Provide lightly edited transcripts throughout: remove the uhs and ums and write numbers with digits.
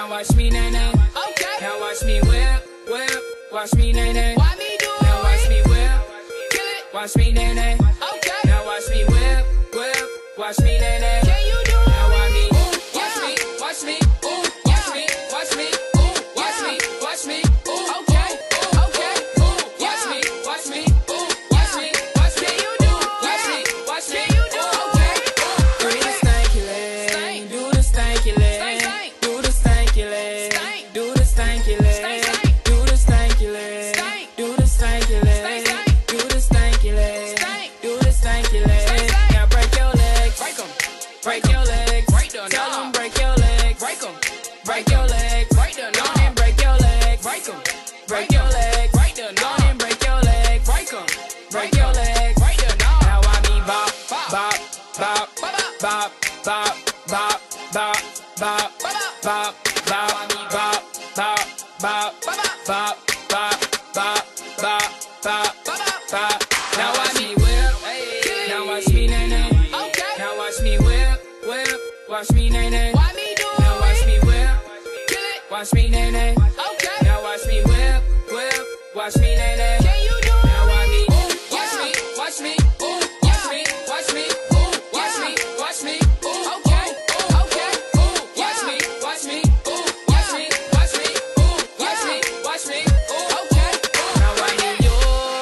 Now watch me nay nay. Okay. Now watch me whip, whip. Watch me nay nay. Why me do it? Now watch me whip. Kill it. Watch me nay nay. Okay. Now watch me whip, whip. Watch me nay nay. Can you do it? Now watch me. Watch me. Watch me. Ooh. Watch me. Watch me. Ooh. Watch me. Watch me. Ooh. Okay. Okay. Ooh. Watch me. Watch me. Ooh. Watch me. Watch me. Can you do it? Watch me. Watch me. Can you do it? Okay. Do the stanky leg. Do the stanky leg. Do the stanky leg. Do the stanky leg. Do the stanky leg. Do the stanky leg. Do the stanky leg. Do the stanky leg. Now break your legs. Break them. Break your legs. Tell them break your legs. Break them. Break your legs. Break them. Go and break your legs. Break them. Break your legs. Break them. Go and break your legs. Break them. Break your legs. Break them. Now I me bop, bop, bop, bop, bop, bop, bop, bop, bop, bop. I me bop, bop, bop, bop, bop, bop, bop, bop, bop. Now watch me whip. Now watch me nay nay. Okay. Now watch me whip, whip. Watch me nay nay. Why me do it? Now watch me whip. Kill it. Watch me nay nay. Okay. Now watch me whip, whip. Watch me nay nay. Can you do it? Now watch me. Watch me. Watch me. Ooh. Watch me. Watch me. Ooh. Watch me. Watch me. Ooh. Okay. Okay. Ooh. Watch me. Watch me. Ooh. Watch me. Watch me. Ooh. Watch me. Watch me. Ooh. Okay. Now I me you.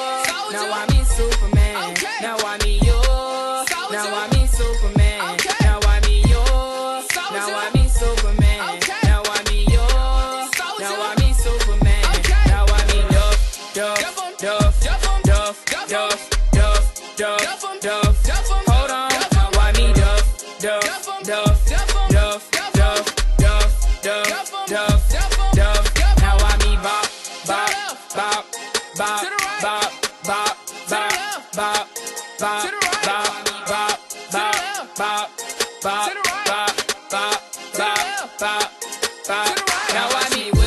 Now I me Superman. Okay. Now I me you. Now I me Superman. Okay. Now I me you. Now I me Superman. Okay. Now I me you. Now I me Superman. Okay. Now I me Duff, Duff, Duff, Duff, Duff, Duff, Duff, Duff, Duff. Hold on. Now I me Duff, Duff, Duff, Duff, Duff, Duff, Duff, Duff, Duff, Duff. Now I me bop, bop, bop, bop, bop, bop, bop, bop, bop, bop, bop, bop, bop, bop, bop, bop, bop, bop, bop. Now I me